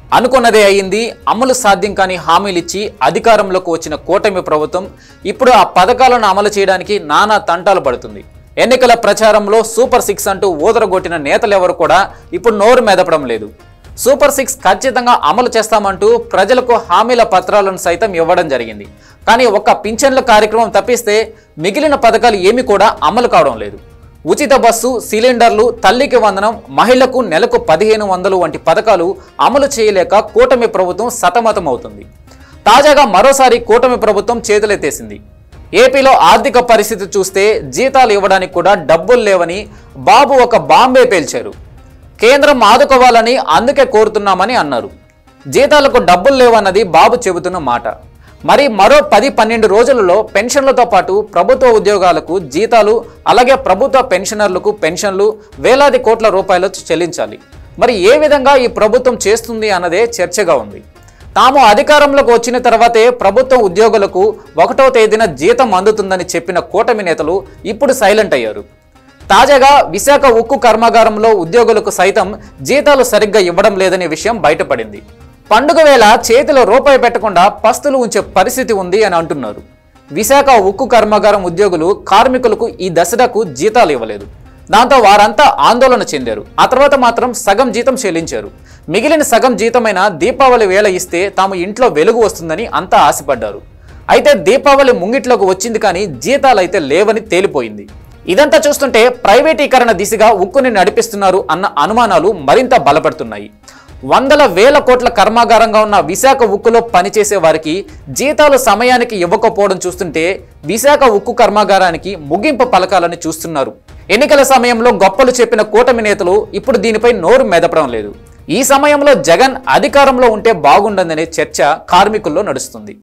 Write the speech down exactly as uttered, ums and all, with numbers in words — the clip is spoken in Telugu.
అనుకున్నదే అయింది. అమలు సాధ్యం కాని హామీలిచ్చి అధికారంలోకి వచ్చిన కూటమి ప్రభుత్వం ఇప్పుడు ఆ పథకాలను అమలు చేయడానికి నానా తంటాలు పడుతుంది. ఎన్నికల ప్రచారంలో సూపర్ సిక్స్ అంటూ ఊదరగొట్టిన నేతలెవరు కూడా ఇప్పుడు నోరు మెదపడం లేదు. సూపర్ సిక్స్ ఖచ్చితంగా అమలు చేస్తామంటూ ప్రజలకు హామీల పత్రాలను సైతం ఇవ్వడం జరిగింది. కానీ ఒక్క పింఛన్ల కార్యక్రమం తప్పిస్తే మిగిలిన పథకాలు ఏమీ కూడా అమలు కావడం లేదు. ఉచిత బస్సు, సిలిండర్లు, తల్లికి వందనం, మహిళకు నెలకు పదిహేను వందలు వంటి పథకాలు అమలు చేయలేక కూటమి ప్రభుత్వం సతమతం అవుతుంది. తాజాగా మరోసారి కూటమి ప్రభుత్వం చేతులెత్తేసింది. ఏపీలో ఆర్థిక పరిస్థితి చూస్తే జీతాలు ఇవ్వడానికి కూడా డబ్బులు లేవని బాబు ఒక బాంబే పేల్చారు. కేంద్రం ఆదుకోవాలని అందుకే కోరుతున్నామని అన్నారు. జీతాలకు డబ్బులు లేవన్నది బాబు చెబుతున్న మాట. మరి మరో పది పన్నెండు రోజులలో పెన్షన్లతో పాటు ప్రభుత్వ ఉద్యోగాలకు జీతాలు, అలాగే ప్రభుత్వ పెన్షనర్లకు పెన్షన్లు వేలాది కోట్ల రూపాయలు చెల్లించాలి. మరి ఏ విధంగా ఈ ప్రభుత్వం చేస్తుంది అన్నదే చర్చగా ఉంది. తాము అధికారంలోకి వచ్చిన తర్వాతే ప్రభుత్వ ఉద్యోగులకు ఒకటో తేదీన జీతం అందుతుందని చెప్పిన కూటమి నేతలు ఇప్పుడు సైలెంట్ అయ్యారు. తాజాగా విశాఖ ఉక్కు కర్మాగారంలో ఉద్యోగులకు సైతం జీతాలు సరిగ్గా ఇవ్వడం లేదనే విషయం బయటపడింది. పండుగ వేళ చేతిలో రూపాయి పెట్టకుండా పస్తులు ఉంచే పరిస్థితి ఉంది అని అంటున్నారు. విశాఖ ఉక్కు కర్మాగారం ఉద్యోగులు కార్మికులకు ఈ దసరాకు జీతాలు ఇవ్వలేదు. దాంతో వారంతా ఆందోళన చెందారు. ఆ తర్వాత మాత్రం సగం జీతం చెల్లించారు. మిగిలిన సగం జీతమైన దీపావళి వేళ ఇస్తే తాము ఇంట్లో వెలుగు వస్తుందని అంతా ఆశపడ్డారు. అయితే దీపావళి ముంగిట్లోకి వచ్చింది కానీ జీతాలు అయితే లేవని తేలిపోయింది. ఇదంతా చూస్తుంటే ప్రైవేటీకరణ దిశగా ఉక్కుని నడిపిస్తున్నారు అన్న అనుమానాలు మరింత బలపడుతున్నాయి. వందల వేల కోట్ల కర్మాగారంగా ఉన్న విశాఖ ఉక్కులో పనిచేసే వారికి జీతాలు సమయానికి ఇవ్వకపోవడం చూస్తుంటే విశాఖ ఉక్కు కర్మాగారానికి ముగింపు పలకాలని చూస్తున్నారు. ఎన్నికల సమయంలో గొప్పలు చెప్పిన కూటమి నేతలు ఇప్పుడు దీనిపై నోరు మెదపడం లేదు. ఈ సమయంలో జగన్ అధికారంలో ఉంటే బాగుండదనే చర్చ కార్మికుల్లో నడుస్తుంది.